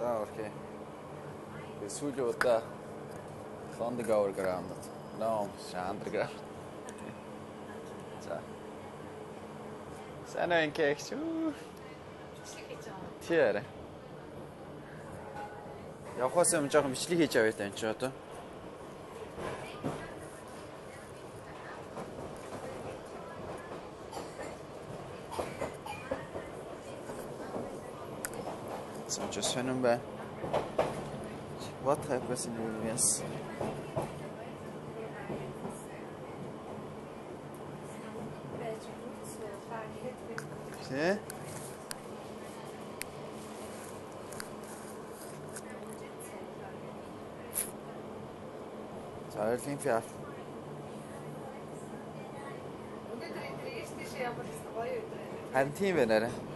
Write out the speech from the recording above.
За окей. Сүүлийн удаа London overground. No, underground. За. Сайн уу инкэгч. Тэр. Явахаас өмнө жоохон бичлэг хийж авъя та энэ ч одоо. So just remember what happens in the universe. See? So everything fair. Харин тийм байна арай.